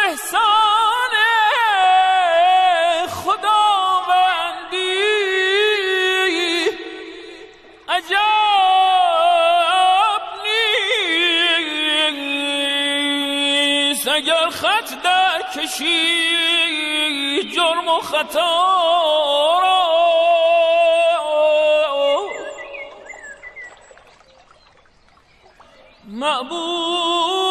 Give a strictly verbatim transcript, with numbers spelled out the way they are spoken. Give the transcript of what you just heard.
احسان خداوندی عجب نیست اگر خط در کشی جرم و خطا را معبود